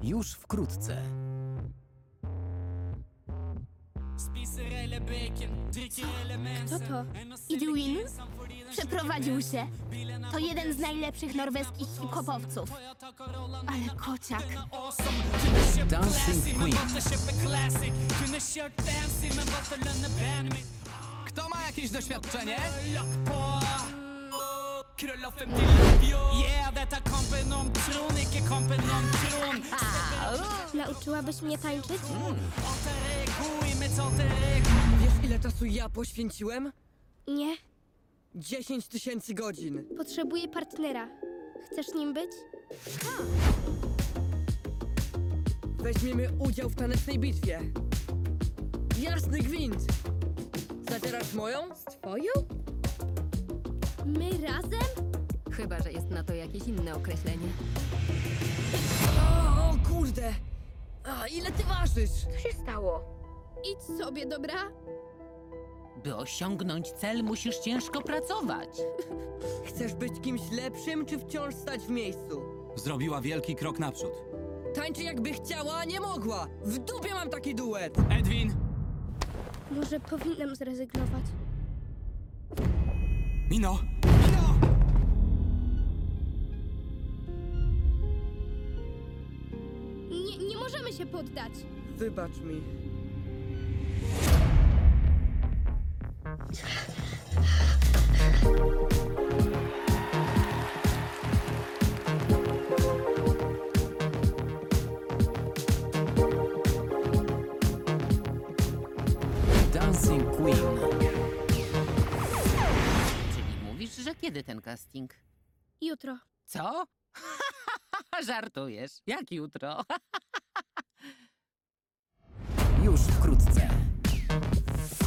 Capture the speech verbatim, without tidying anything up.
Już wkrótce. Co to? Idwin? Przeprowadził się. To jeden z najlepszych norweskich hip-hopowców. Ale kociak. Dancing Queen. Kto ma jakieś doświadczenie? Nauczyłabyś mnie tańczyć? Wiesz, ile czasu ja poświęciłem? Nie. dziesięć tysięcy godzin. Potrzebuję partnera. Chcesz nim być? Weźmiemy udział w tanecznej bitwie. Jasny gwint! Zadzierasz moją? Twoją? My razem? Chyba że jest na to jakieś inne określenie. O, o kurde! A, ile ty ważysz? Co się stało? Idź sobie, dobra? By osiągnąć cel, musisz ciężko pracować. Chcesz być kimś lepszym, czy wciąż stać w miejscu? Zrobiła wielki krok naprzód. Tańczy jakby chciała, a nie mogła! W dupie mam taki duet! Edwin! Może powinnam zrezygnować. Mino! Mino! Nie, nie możemy się poddać. Wybacz mi. Dancing Queen. Czyli mówisz, że kiedy ten casting? Jutro. Co? Żartujesz. Jak jutro? Już wkrótce.